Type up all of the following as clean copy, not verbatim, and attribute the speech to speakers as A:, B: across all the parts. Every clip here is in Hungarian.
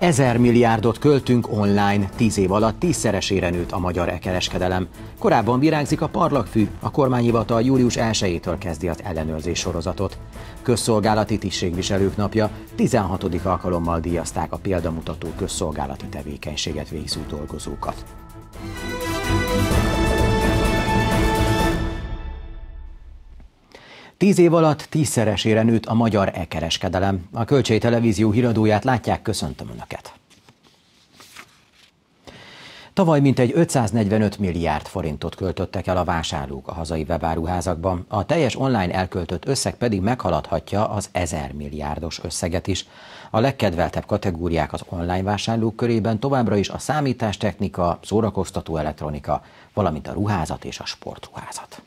A: 1000 milliárdot költünk online, 10 év alatt 10-szeresére nőtt a magyar e-kereskedelem. Korábban virágzik a parlagfű, a kormányhivatal július 1-től kezdi az ellenőrzés sorozatot. Közszolgálati tisztségviselők napja, 16. alkalommal díjazták a példamutató közszolgálati tevékenységet végző dolgozókat. Tíz év alatt 10-szeresére nőtt a magyar e-kereskedelem. A Kölcsey Televízió híradóját látják, köszöntöm Önöket! Tavaly mintegy 545 milliárd forintot költöttek el a vásárlók a hazai webáruházakban, a teljes online elköltött összeg pedig meghaladhatja az 1000 milliárdos összeget is. A legkedveltebb kategóriák az online vásárlók körében továbbra is a számítástechnika, szórakoztató elektronika, valamint a ruházat és a sportruházat.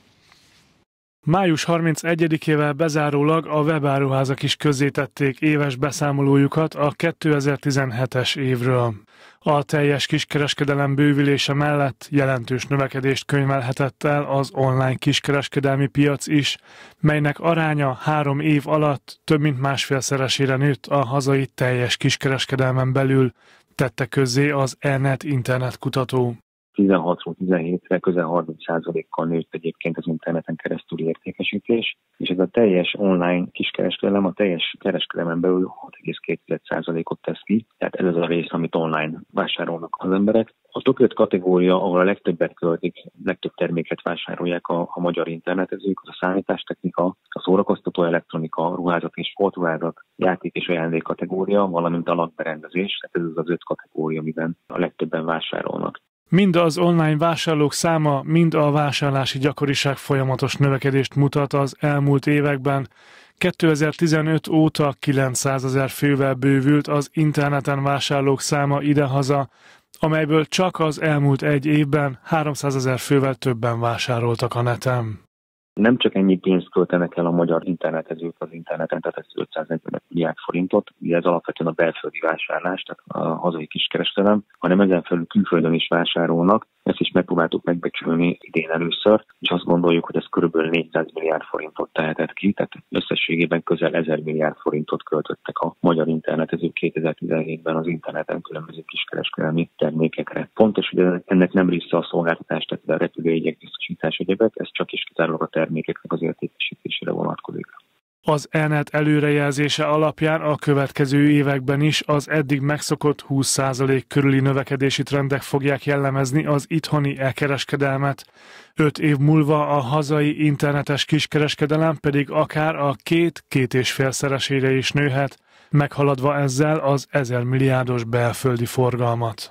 B: Május 31-ével bezárólag a webáruházak is közzétették éves beszámolójukat a 2017-es évről. A teljes kiskereskedelem bővülése mellett jelentős növekedést könyvelhetett el az online kiskereskedelmi piac is, melynek aránya 3 év alatt több mint másfélszeresére nőtt a hazai teljes kiskereskedelmen belül, tette közzé az E-net internetkutató.
C: 16-ról 17-re közel 30%-kal nőtt egyébként az interneten keresztüli értékesítés, és ez a teljes online kiskereskedelem a teljes kereskedelmen belül 6,2%-ot tesz ki, tehát ez az a rész, amit online vásárolnak az emberek. A top 5 kategória, ahol a legtöbbet költik, legtöbb terméket vásárolják a magyar internetezők, az a számítástechnika, a szórakoztató elektronika, a ruházat és sportruházat, játék és ajándék kategória, valamint a lakberendezés, tehát ez az 5 kategória, amiben a legtöbben vásárolnak.
B: Mind az online vásárlók száma, mind a vásárlási gyakoriság folyamatos növekedést mutat az elmúlt években. 2015 óta 900 000 fővel bővült az interneten vásárlók száma idehaza, amelyből csak az elmúlt egy évben 300 000 fővel többen vásároltak a neten.
C: Nem csak ennyi pénzt költenek el a magyar internetezők az interneten, tehát ez 545 milliárd forintot, ugye ez alapvetően a belföldi vásárlás, tehát a hazai kiskereskedelem, hanem ezen felül külföldön is vásárolnak. Ezt is megpróbáltuk megbecsülni idén először, és azt gondoljuk, hogy ez körülbelül 400 milliárd forintot tehetett ki, tehát összességében közel 1000 milliárd forintot költöttek a magyar internetezők 2017-ben az interneten különböző kiskereskedelmi termékekre. Fontos, hogy ennek nem része a szolgáltatás, tehát a repülőjegyek, biztosítás egyebek, ez csak is kizárólag a termékeknek az értékesítésére vonatkozik.
B: Az E-net előrejelzése alapján a következő években is az eddig megszokott 20% körüli növekedési trendek fogják jellemezni az itthoni e-kereskedelmet. 5 év múlva a hazai internetes kiskereskedelem pedig akár a 2-2,5-szeresére is nőhet, meghaladva ezzel az 1000 milliárdos belföldi forgalmat.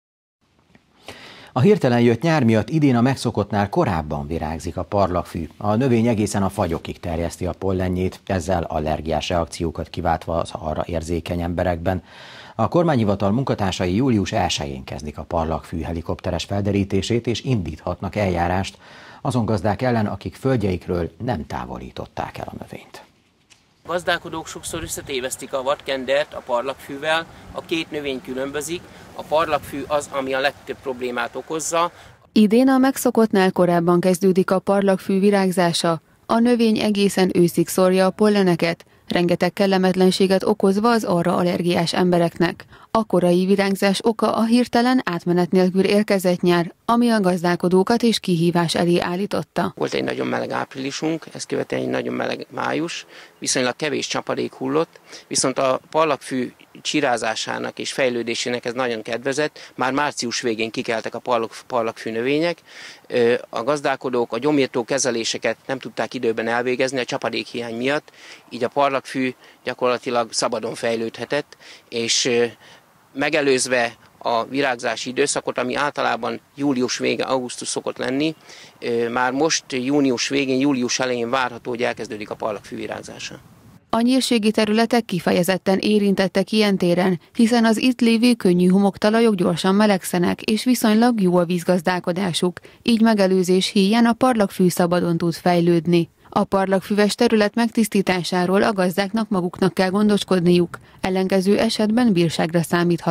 A: A hirtelen jött nyár miatt idén a megszokottnál korábban virágzik a parlagfű. A növény egészen a fagyokig terjeszti a pollenjét, ezzel allergiás reakciókat kiváltva az arra érzékeny emberekben. A kormányhivatal munkatársai július 1-én kezdik a parlagfű helikopteres felderítését, és indíthatnak eljárást azon gazdák ellen, akik földjeikről nem távolították el a növényt.
D: A gazdálkodók sokszor összetévesztik a vadkendert a parlagfűvel, a két növény különbözik, a parlagfű az, ami a legtöbb problémát okozza.
E: Idén a megszokottnál korábban kezdődik a parlagfű virágzása, a növény egészen őszig szórja a polleneket, rengeteg kellemetlenséget okozva az arra allergiás embereknek. A korai virágzás oka a hirtelen átmenet nélkül érkezett nyár, ami a gazdálkodókat és kihívás elé állította.
D: Volt egy nagyon meleg áprilisunk, ezt követően egy nagyon meleg május, viszonylag kevés csapadék hullott, viszont a parlagfű csirázásának és fejlődésének ez nagyon kedvezett. Már március végén kikeltek a parlagfű növények, a gazdálkodók a gyomírtó kezeléseket nem tudták időben elvégezni a csapadékhiány miatt, így a parlagfű gyakorlatilag szabadon fejlődhetett, és megelőzve a virágzási időszakot, ami általában július vége, augusztus szokott lenni, már most június végén, július elején várható, hogy elkezdődik a parlagfű virágzása.
E: A nyírségi területek kifejezetten érintettek ilyen téren, hiszen az itt lévő könnyű homoktalajok gyorsan melegszenek, és viszonylag jó a vízgazdálkodásuk, így megelőzés híján a parlagfű szabadon tud fejlődni. A parlagfüves terület megtisztításáról a gazdáknak maguknak kell gondoskodniuk, ellenkező esetben bírságra számíthatnak.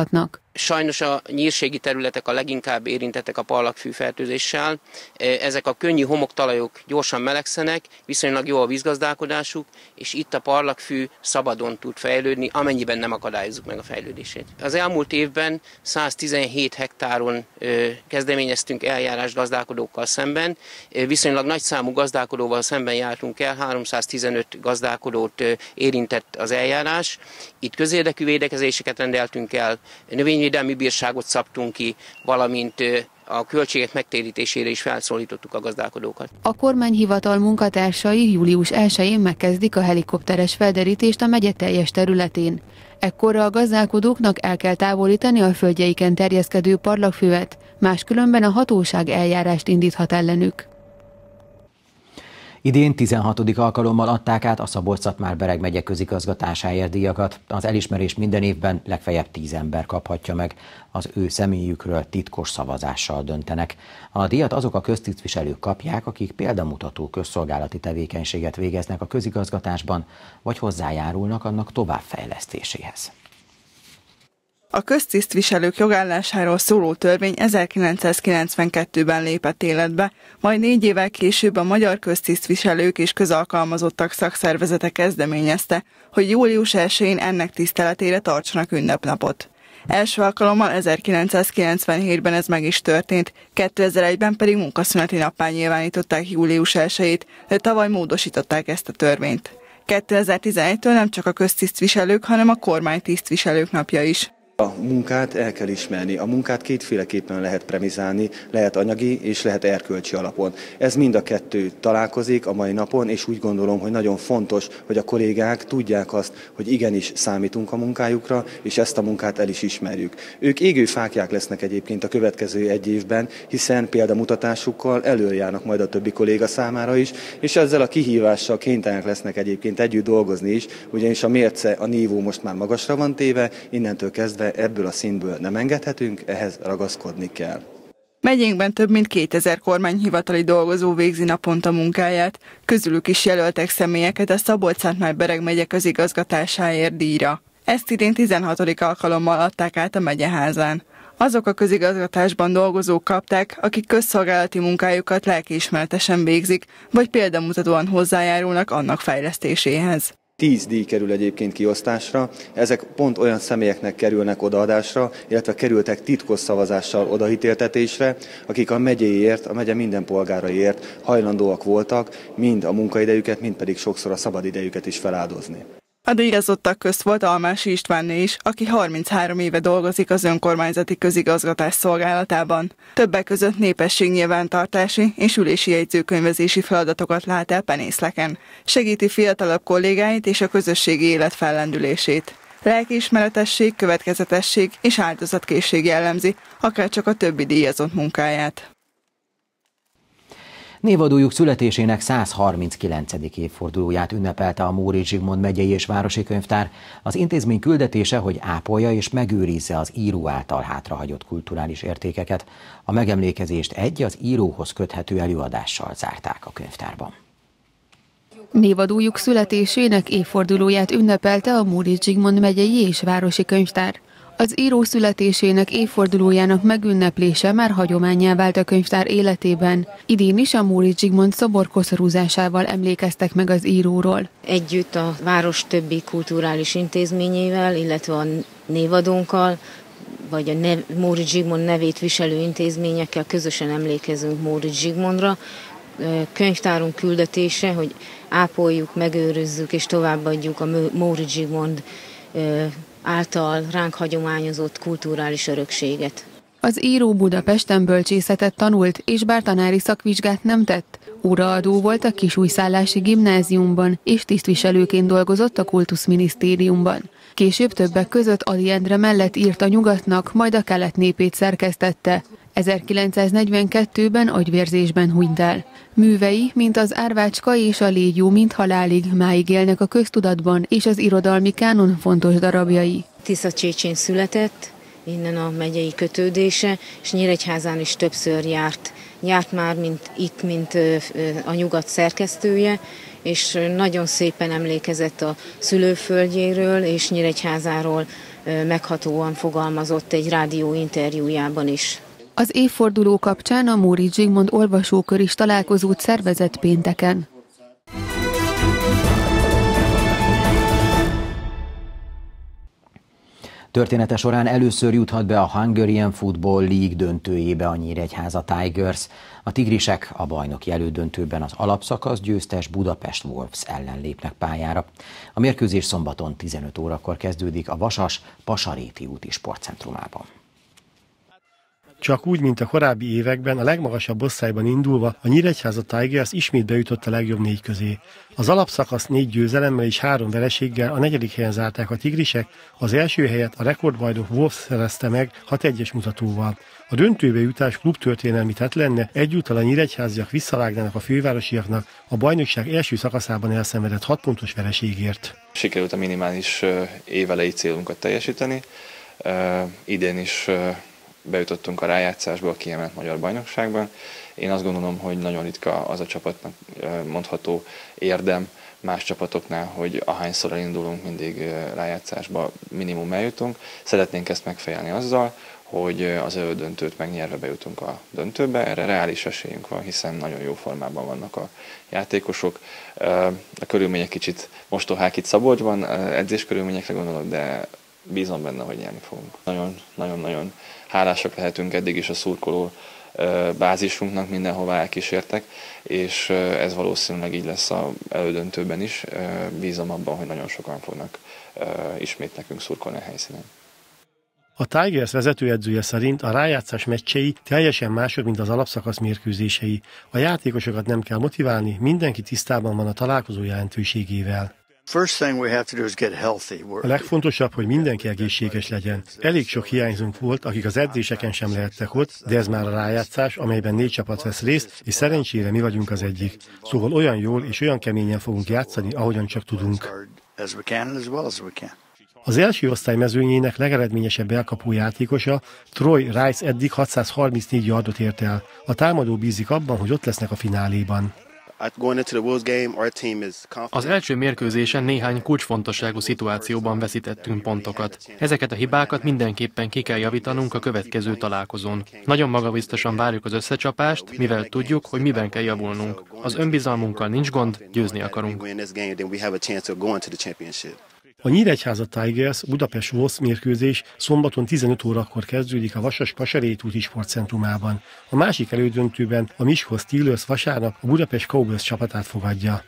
D: Sajnos a nyírségi területek a leginkább érintettek a parlagfű fertőzéssel. Ezek a könnyű homoktalajok gyorsan melegszenek, viszonylag jó a vízgazdálkodásuk, és itt a parlagfű szabadon tud fejlődni, amennyiben nem akadályozzuk meg a fejlődését. Az elmúlt évben 117 hektáron kezdeményeztünk eljárást gazdálkodókkal szemben, viszonylag nagy számú gazdálkodóval szemben jártunk el, 315 gazdálkodót érintett az eljárás. Itt közérdekű védekezéseket rendeltünk el, növényvédelmi bírságot szabtunk ki, valamint a költségek megtérítésére is felszólítottuk a gazdálkodókat.
E: A kormányhivatal munkatársai július 1-én megkezdik a helikopteres felderítést a megye teljes területén. Ekkorra a gazdálkodóknak el kell távolítani a földjeiken terjeszkedő parlagfüvet, máskülönben a hatóság eljárást indíthat ellenük.
A: Idén 16. alkalommal adták át a Szabolcs-Szatmár-Bereg megye közigazgatásáért díjakat. Az elismerést minden évben legfeljebb 10 ember kaphatja meg. Az ő személyükről titkos szavazással döntenek. A díjat azok a köztisztviselők kapják, akik példamutató közszolgálati tevékenységet végeznek a közigazgatásban, vagy hozzájárulnak annak továbbfejlesztéséhez.
F: A köztisztviselők jogállásáról szóló törvény 1992-ben lépett életbe, majd 4 évvel később a Magyar Köztisztviselők és Közalkalmazottak Szakszervezete kezdeményezte, hogy július 1-én ennek tiszteletére tartsanak ünnepnapot. Első alkalommal 1997-ben ez meg is történt, 2001-ben pedig munkaszüneti nappá nyilvánították július 1-ét, de tavaly módosították ezt a törvényt. 2011-től nem csak a köztisztviselők, hanem a kormánytisztviselők napja is.
G: A munkát el kell ismerni. A munkát kétféleképpen lehet premizálni, lehet anyagi és lehet erkölcsi alapon. Ez mind a kettő találkozik a mai napon, és úgy gondolom, hogy nagyon fontos, hogy a kollégák tudják azt, hogy igenis számítunk a munkájukra, és ezt a munkát el is ismerjük. Ők égő fáklyák lesznek egyébként a következő 1 évben, hiszen példamutatásukkal előjárnak majd a többi kolléga számára is, és ezzel a kihívással kénytelenek lesznek egyébként együtt dolgozni is, ugyanis a mérce, a nívó most már magasra van téve, innentől kezdve ebből a színből nem engedhetünk, ehhez ragaszkodni kell.
F: Megyénkben több mint 2000 kormányhivatali dolgozó végzi naponta munkáját, közülük is jelöltek személyeket a Szabolcs-Szatmár-Bereg megye közigazgatásáért díjra. Ezt idén 16. alkalommal adták át a megyeházán. Azok a közigazgatásban dolgozók kapták, akik közszolgálati munkájukat lelkiismeretesen végzik, vagy példamutatóan hozzájárulnak annak fejlesztéséhez.
G: 10 díj kerül egyébként kiosztásra, ezek pont olyan személyeknek kerülnek odaadásra, illetve kerültek titkos szavazással odaítéltetésre, akik a megyéért, a megye minden polgáraiért hajlandóak voltak, mind a munkaidejüket, mind pedig sokszor a szabadidejüket is feláldozni.
F: A díjazottak közt volt Almási Istvánné is, aki 33 éve dolgozik az önkormányzati közigazgatás szolgálatában. Többek között népességnyilvántartási és ülési jegyzőkönyvezési feladatokat lát el penészleken. Segíti fiatalabb kollégáit és a közösségi élet fellendülését. Lelkiismeretesség, következetesség és áldozatkészség jellemzi, akárcsak a többi díjazott munkáját.
A: Névadójuk születésének 139. évfordulóját ünnepelte a Móricz Zsigmond megyei és városi könyvtár. Az intézmény küldetése, hogy ápolja és megőrizze az író által hátrahagyott kulturális értékeket. A megemlékezést az íróhoz köthető előadással zárták a könyvtárban.
E: Névadójuk születésének évfordulóját ünnepelte a Móricz Zsigmond megyei és városi könyvtár. Az író születésének évfordulójának megünneplése már hagyománnyá vált a könyvtár életében. Idén is a Móricz Zsigmond szobor koszorúzásával emlékeztek meg az íróról.
H: Együtt a város többi kulturális intézményével, illetve a névadónkkal, vagy a Móricz Zsigmond nevét viselő intézményekkel közösen emlékezünk Móricz Zsigmondra. Könyvtárunk küldetése, hogy ápoljuk, megőrizzük és továbbadjuk a Móricz Zsigmond által ránk hagyományozott kulturális örökséget.
E: Az író Budapesten bölcsészetet tanult, és bár tanári szakvizsgát nem tett, óraadó volt a Kisújszállási Gimnáziumban, és tisztviselőként dolgozott a Kultuszminisztériumban. Később többek között Ady Endre mellett írt a Nyugatnak, majd a Kelet népét szerkesztette. 1942-ben agyvérzésben hunyt el. Művei, mint az Árvácska és a Légyó mind halálig máig élnek a köztudatban, és az irodalmi kánon fontos darabjai.
H: Tiszacsécsén született, innen a megyei kötődése, és Nyíregyházán is többször járt. Járt már mint a Nyugat szerkesztője, és nagyon szépen emlékezett a szülőföldjéről és Nyíregyházáról. meghatóan fogalmazott egy rádió interjújában is.
E: Az évforduló kapcsán a Móricz Zsigmond olvasókör is találkozót szervezett pénteken.
A: Története során először juthat be a Hungarian Football League döntőjébe a Nyíregyháza Tigers. A tigrisek a bajnoki elődöntőben az alapszakasz győztes Budapest Wolves ellen lépnek pályára. A mérkőzés szombaton 15 órakor kezdődik a Vasas-Pasaréti úti sportcentrumában.
I: Csak úgy, mint a korábbi években, a legmagasabb osztályban indulva a Nyíregyháza Tigers ismét bejutott a legjobb 4 közé. Az alapszakasz 4 győzelemmel és 3 vereséggel a 4. helyen zárták a tigrisek, az első helyet a rekordbajnok Wolves szerezte meg 6-1-es mutatóval. A döntőbe jutás klubtörténelmi tett lenne, egyúttal a nyíregyháziak visszavágnának a fővárosiaknak a bajnokság első szakaszában elszenvedett 6 pontos vereségért.
J: Sikerült a minimális évelei célunkat teljesíteni. Idén is bejutottunk a rájátszásba a kiemelt magyar bajnokságban. Én azt gondolom, hogy nagyon ritka az a csapatnak mondható érdem más csapatoknál, hogy ahányszor elindulunk, mindig rájátszásba minimum eljutunk. Szeretnénk ezt megfejelni azzal, hogy az elődöntőt megnyerve bejutunk a döntőbe. Erre reális esélyünk van, hiszen nagyon jó formában vannak a játékosok. A körülmények kicsit mostohák itt Szabolcsban, edzés körülményekre gondolok, de bízom benne, hogy nyerni fogunk. Nagyon-nagyon hálásak lehetünk eddig is a szurkoló bázisunknak, mindenhova elkísértek, és ez valószínűleg így lesz az elődöntőben is. Bízom abban, hogy nagyon sokan fognak ismét nekünk szurkolni a helyszínen.
I: A Tigers vezetőedzője szerint a rájátszás meccsei teljesen mások, mint az alapszakasz mérkőzései. A játékosokat nem kell motiválni, mindenki tisztában van a találkozó jelentőségével. A legfontosabb, hogy mindenki egészséges legyen. Elég sok hiányzónk volt, akik az edzéseken sem lehettek ott, de ez már a rájátszás, amelyben 4 csapat vesz részt, és szerencsére mi vagyunk az egyik. Szóval olyan jól és olyan keményen fogunk játszani, ahogyan csak tudunk. Az első osztály mezőnyének legeredményesebb elkapó játékosa, Troy Rice eddig 634 yardot ért el. A támadó bízik abban, hogy ott lesznek a fináléban.
K: Az első mérkőzésen néhány kulcsfontosságú szituációban veszítettünk pontokat. Ezeket a hibákat mindenképpen ki kell javítanunk a következő találkozón. Nagyon magabiztosan várjuk az összecsapást, mivel tudjuk, hogy miben kell javulnunk. Az önbizalmunkkal nincs gond, győzni akarunk.
I: A Nyíregyháza Tigers Budapest Wolves mérkőzés szombaton 15 órakor kezdődik a Vasas-Pasaréti úti sportcentrumában. A másik elődöntőben a Miskolc Steelers vasárnap a Budapest Cowboys csapatát fogadja.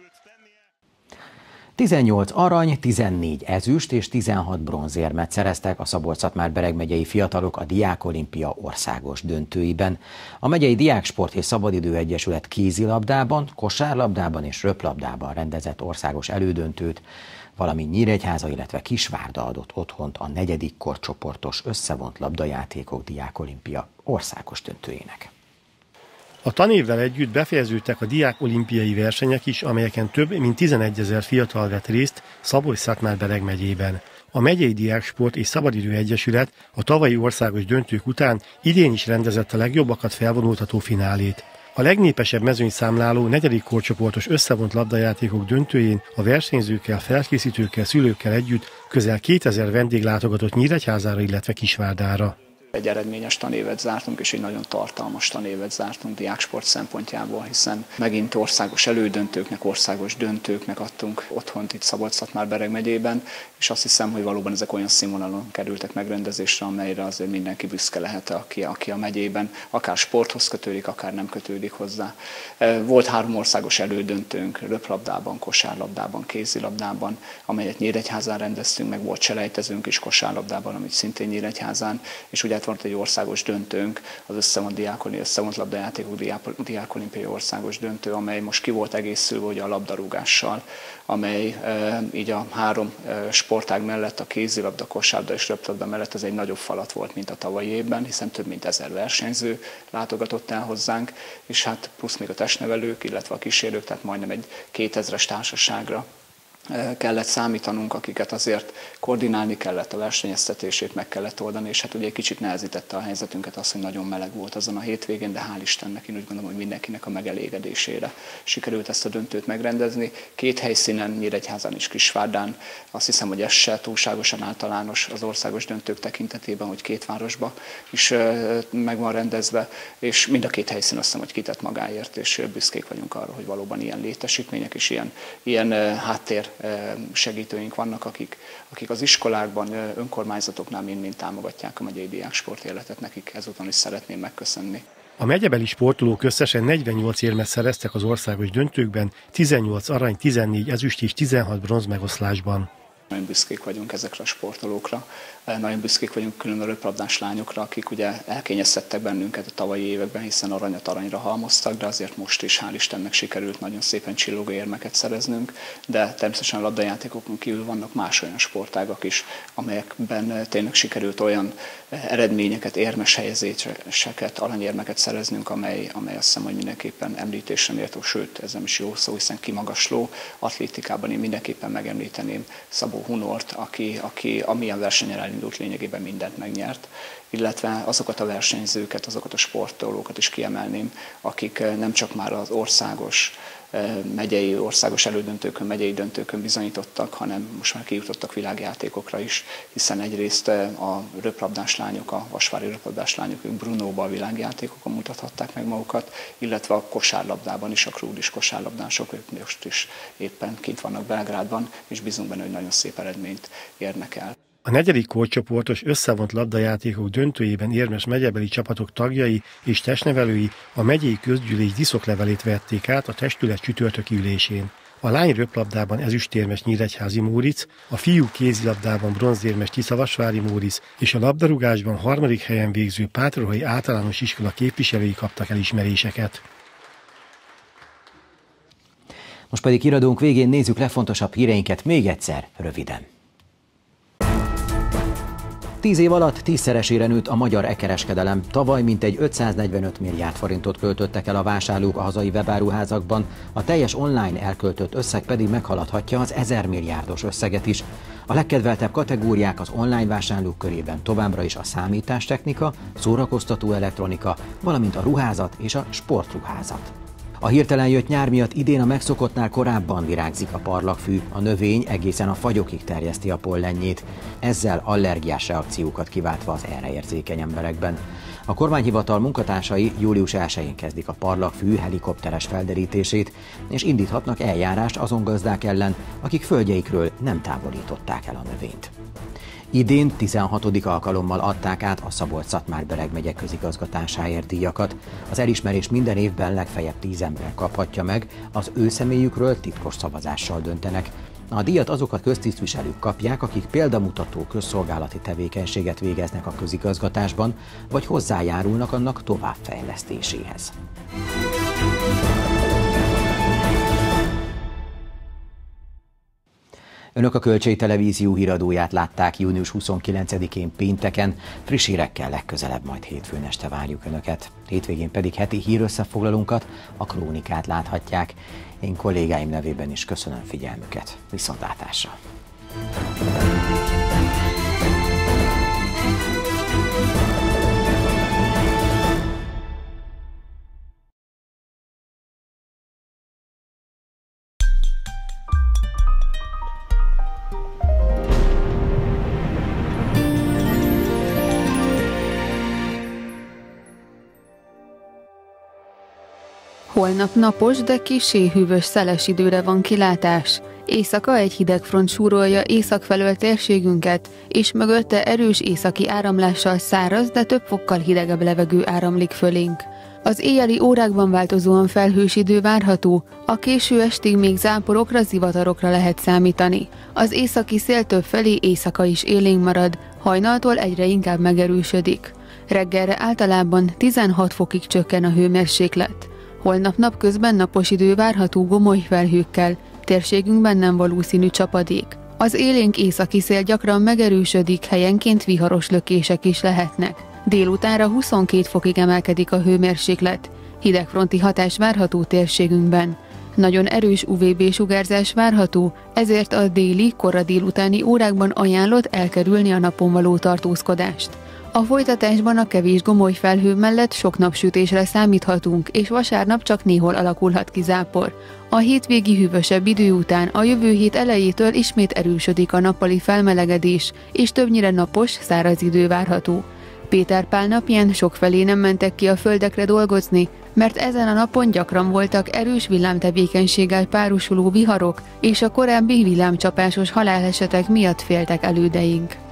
A: 18 arany, 14 ezüst és 16 bronzérmet szereztek a Szabolcs-Szatmár-Bereg megyei fiatalok a Diákolimpia országos döntőiben. A megyei Diáksport és Szabadidő Egyesület kézilabdában, kosárlabdában és röplabdában rendezett országos elődöntőt, valamint Nyíregyháza, illetve Kisvárda adott otthont a 4. korcsoportos összevont labdajátékok Diákolimpia országos döntőjének.
I: A tanévvel együtt befejeződtek a diákolimpiai versenyek is, amelyeken több mint 11 000 fiatal vett részt Szabolcs-Szatmár-Bereg megyében. A megyei Diáksport és Szabadidő Egyesület a tavalyi országos döntők után idén is rendezett a legjobbakat felvonultató finálét. A legnépesebb mezőnyszámláló 4. korcsoportos összevont labdajátékok döntőjén a versenyzőkkel, felkészítőkkel, szülőkkel együtt közel 2000 vendég látogatott Nyíregyházára, illetve Kisvárdára.
L: Egy eredményes tanévet zártunk, és egy nagyon tartalmas tanévet zártunk diáksport szempontjából, hiszen megint országos elődöntőknek, országos döntőknek adtunk otthont itt Szabolcs-Szatmár-Bereg megyében, és azt hiszem, hogy valóban ezek olyan színvonalon kerültek megrendezésre, amelyre azért mindenki büszke lehet, aki a megyében akár sporthoz kötődik, akár nem kötődik hozzá. Volt 3 országos elődöntőnk, röplabdában, kosárlabdában, kézilabdában, amelyet Nyíregyházán rendeztünk, meg volt selejtezőnk is kosárlabdában, amit szintén Nyíregyházán, és ugye volt egy országos döntőnk, az összevont labdajátékok diákolimpiai országos döntő, amely most ki volt egészülve ugye a labdarúgással, amely így a 3 sportág mellett, a kézilabda, kosárlabda és röplabda mellett ez egy nagyobb falat volt, mint a tavalyi évben, hiszen több mint 1000 versenyző látogatott el hozzánk, és hát plusz még a testnevelők, illetve a kísérők, tehát majdnem egy 2000-es társaságra kellett számítanunk, akiket azért koordinálni kellett, a versenyeztetését meg kellett oldani, és hát ugye egy kicsit nehezítette a helyzetünket az, hogy nagyon meleg volt azon a hétvégén, de hál' Istennek én úgy gondolom, hogy mindenkinek a megelégedésére sikerült ezt a döntőt megrendezni. 2 helyszínen, Nyíregyházán és Kisvárdán, azt hiszem, hogy ez se túlságosan általános az országos döntők tekintetében, hogy 2 városba is meg van rendezve, és mind a 2 helyszín azt hiszem, hogy kitett magáért, és büszkék vagyunk arra, hogy valóban ilyen létesítmények és ilyen háttér segítőink vannak, akik az iskolákban, önkormányzatoknál mind támogatják a megyei diáksport életet, nekik ezúton is szeretném megköszönni.
I: A megyebeli sportolók összesen 48 érmet szereztek az országos döntőkben, 18 arany, 14 ezüst és 16 bronz megoszlásban.
L: Nagyon büszkék vagyunk ezekre a sportolókra, nagyon büszkék vagyunk külön a röplabdás lányokra, akik ugye elkényeztettek bennünket a tavalyi években, hiszen aranyat aranyra halmoztak, de azért most is hál' Istennek sikerült nagyon szépen csillogó érmeket szereznünk, de természetesen a labdajátékokon kívül vannak más olyan sportágak is, amelyekben tényleg sikerült olyan eredményeket, érmes helyezéseket, aranyérmeket szereznünk, amely azt hiszem, hogy mindenképpen említésre méltó, sőt, ez nem is jó szó, hiszen kimagasló. Atlétikában én mindenképpen megemlíteném Szabó Hunort, aki amilyen versenyen elindult, lényegében mindent megnyert, illetve azokat a versenyzőket, azokat a sportolókat is kiemelném, akik nem csak már az országos elődöntőkön, megyei döntőkön bizonyítottak, hanem most már kijutottak világjátékokra is, hiszen egyrészt a röplabdás lányok, a vasvári röplabdás lányok, ők Brunóban a világjátékokon mutathatták meg magukat, illetve a kosárlabdában is, a krúdis kosárlabdások, ők most is éppen kint vannak Belgrádban, és bízunk benne, hogy nagyon szép eredményt érnek el.
I: A 4. korcsoportos összevont labdajátékok döntőjében érmes megyebeli csapatok tagjai és testnevelői a megyei közgyűlés diszoklevelét vették át a testület csütörtöki ülésén. A lány röplabdában ezüstérmes Nyíregyházi Móricz, a fiú kézilabdában bronzérmes Tiszavasvári Móricz és a labdarúgásban 3. helyen végző Pátrarói Általános Iskola képviselői kaptak elismeréseket.
A: Most pedig iradónk végén nézzük legfontosabb híreinket még egyszer, röviden. 10 év alatt 10-szeresére nőtt a magyar e-kereskedelem. Tavaly mintegy 545 milliárd forintot költöttek el a vásárlók a hazai webáruházakban, a teljes online elköltött összeg pedig meghaladhatja az 1000 milliárdos összeget is. A legkedveltebb kategóriák az online vásárlók körében továbbra is a számítástechnika, szórakoztató elektronika, valamint a ruházat és a sportruházat. A hirtelen jött nyár miatt idén a megszokottnál korábban virágzik a parlagfű, a növény egészen a fagyokig terjeszti a pollenjét, ezzel allergiás reakciókat kiváltva az erre érzékeny emberekben. A kormányhivatal munkatársai július 1-én kezdik a parlagfű helikopteres felderítését, és indíthatnak eljárást azon gazdák ellen, akik földjeikről nem távolították el a növényt. Idén 16. alkalommal adták át a Szabolcs-Szatmár-Bereg megye közigazgatásáért díjakat. Az elismerés minden évben legfeljebb 10 ember kaphatja meg, az ő személyükről titkos szavazással döntenek. A díjat azok a köztisztviselők kapják, akik példamutató közszolgálati tevékenységet végeznek a közigazgatásban, vagy hozzájárulnak annak továbbfejlesztéséhez. Önök a Kölcsei Televízió híradóját látták június 29-én pénteken, friss hírekkel legközelebb majd hétfőn este várjuk Önöket. Hétvégén pedig heti hírösszefoglalónkat, a Krónikát láthatják. Én kollégáim nevében is köszönöm figyelmüket. Viszontlátásra!
E: Holnap napos, de kissé hűvös szeles időre van kilátás. Éjszaka egy hideg front súrolja észak felől térségünket, és mögötte erős északi áramlással száraz, de több fokkal hidegebb levegő áramlik fölénk. Az éjjeli órákban változóan felhős idő várható, a késő estig még záporokra, zivatarokra lehet számítani. Az északi szél többfelé éjszaka is élénk marad, hajnaltól egyre inkább megerősödik. Reggelre általában 16 fokig csökken a hőmérséklet. Holnap napközben napos idő várható gomoly felhőkkel, térségünkben nem valószínű csapadék. Az élénk északi szél gyakran megerősödik, helyenként viharos lökések is lehetnek. Délutánra 22 fokig emelkedik a hőmérséklet, Hidegfronti hatás várható térségünkben. Nagyon erős UVB-sugárzás várható, ezért a déli, kora délutáni órákban ajánlott elkerülni a napon való tartózkodást. A folytatásban a kevés gomoly felhő mellett sok napsütésre számíthatunk, és vasárnap csak néhol alakulhat ki zápor. A hétvégi hűvösebb idő után a jövő hét elejétől ismét erősödik a nappali felmelegedés, és többnyire napos, száraz idő várható. Péter Pál napján sokfelé nem mentek ki a földekre dolgozni, mert ezen a napon gyakran voltak erős villámtevékenységgel párosuló viharok, és a korábbi villámcsapásos halálesetek miatt féltek elődeink.